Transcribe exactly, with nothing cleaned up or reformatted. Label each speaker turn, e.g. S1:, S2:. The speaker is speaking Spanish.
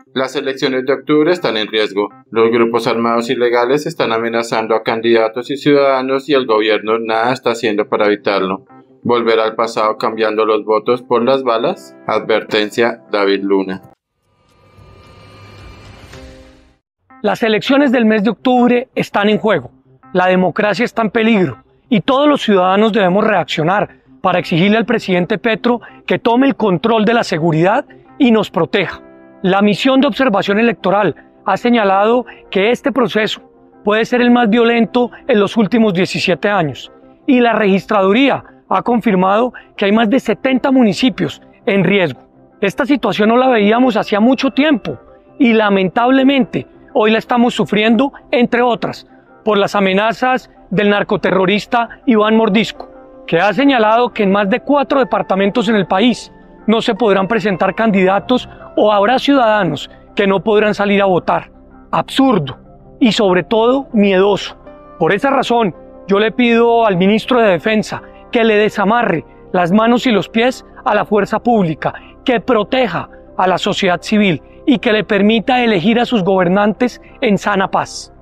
S1: Las elecciones de octubre están en riesgo. Los grupos armados ilegales están amenazando a candidatos y ciudadanos y el gobierno nada está haciendo para evitarlo. ¿Volver al pasado cambiando los votos por las balas? Advertencia David Luna.
S2: Las elecciones del mes de octubre están en juego. La democracia está en peligro y todos los ciudadanos debemos reaccionar para exigirle al presidente Petro que tome el control de la seguridad y nos proteja. La misión de observación electoral ha señalado que este proceso puede ser el más violento en los últimos diecisiete años y la registraduría ha confirmado que hay más de setenta municipios en riesgo. Esta situación no la veíamos hacía mucho tiempo y lamentablemente hoy la estamos sufriendo, entre otras, por las amenazas del narcoterrorista Iván Mordisco, que ha señalado que en más de cuatro departamentos en el país no se podrán presentar candidatos o habrá ciudadanos que no podrán salir a votar. Absurdo y sobre todo miedoso. Por esa razón, yo le pido al ministro de Defensa que le desamarre las manos y los pies a la fuerza pública, que proteja a la sociedad civil y que le permita elegir a sus gobernantes en sana paz.